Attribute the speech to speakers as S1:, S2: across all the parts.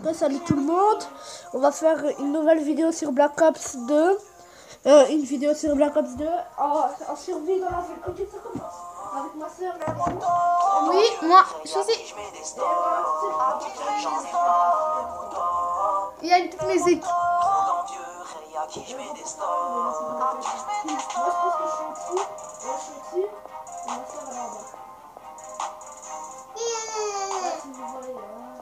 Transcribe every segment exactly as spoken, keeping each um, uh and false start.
S1: Okay, salut tout le monde, on va faire une nouvelle vidéo sur Black Ops deux, euh, une vidéo sur Black Ops deux en, en survie dans la ville. Ok, ça commence avec ma soeur.
S2: Oui, moi, je suis. Il y a une petite musique.
S1: Moi je pense que je suis dessus, moi je suis dessus, et ma soeur elle est là-bas. Là, si vous voyez, hein.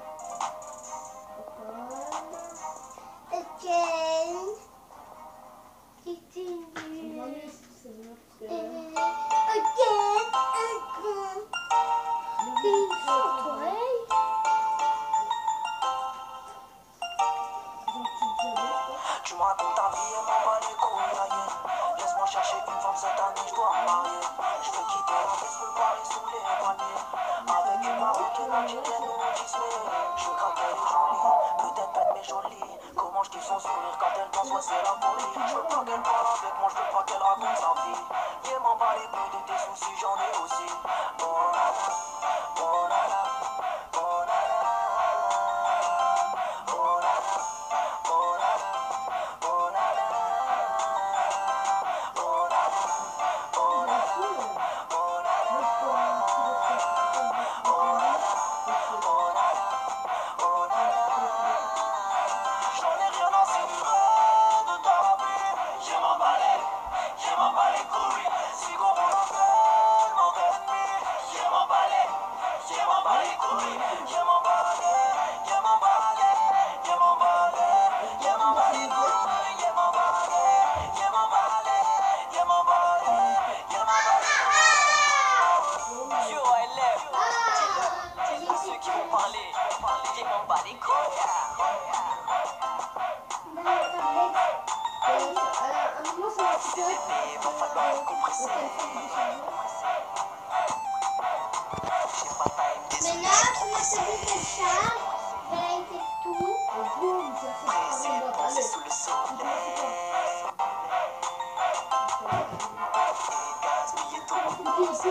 S3: Tu me racontes ta vie et m'en bats les couilles aïe. Laisse-moi chercher une femme cette année, je dois me marier. Je veux quitter la pièce, me parler sous les palmiers. Avec une marocaine algérienne ou Disney. Je veux craquer les jolies, peut-être bête mais jolie. Comment je kiffe son sourire quand elle danse, ouais c'est la folie. Je veux pas qu'elle parle avec moi, je veux pas qu'elle raconte sa vie. Yeah, m'en bats les couilles de tes soucis, j'en ai aussi. Oh là là, oh là là, oh là là. Sous le soleil, gaspiller tout. Grosse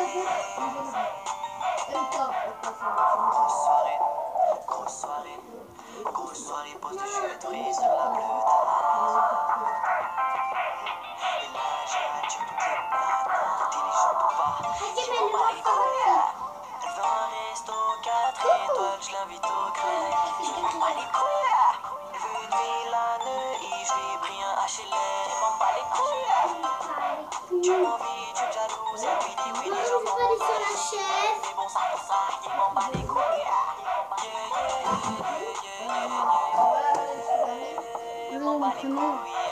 S3: soirée, grosse soirée, grosse soirée, pose de jus de riz sur la bleue. Et là, j'ai du toutes les nanas, diligente ou pas, j'ai mon mari couille. Elle veut un resto quatre étoiles, je l'invite au grec, j'ai mon mari couille. Elle veut une ville à Neuilly, je lui ai pris un H L M, j'ai mon mari couille. Tu m'envies, tu me jalouses, et oui, oui, les gens m'en vont pas les chaises. Mais bon, ça pour ça, il m'en bat les couilles. Yeah, yeah, yeah, yeah, yeah, yeah, yeah, yeah. Il m'en bat les couilles.